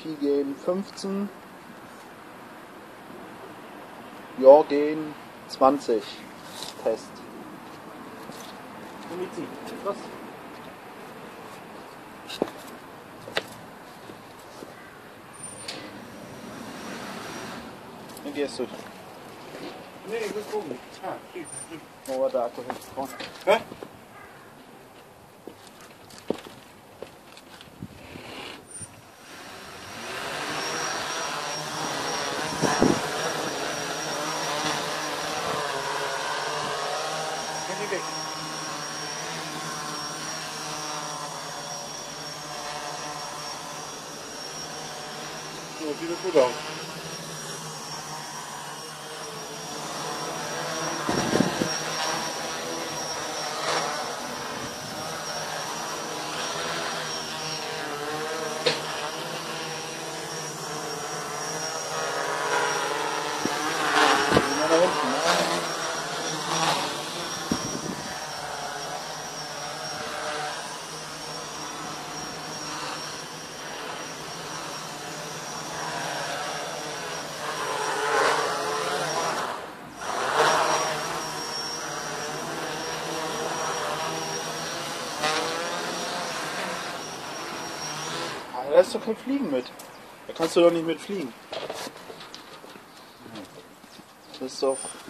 Pigen 15, Jorgen 20. Test. Was? Dann gehst du. Nee, ich muss gucken. Wo war der Akku hin? Hä? Geh weg. So, sieht das gut aus. Da hinten, ne? Ah, da ist doch kein Fliegen mit. Da kannst du doch nicht mit fliegen. Das ist doch...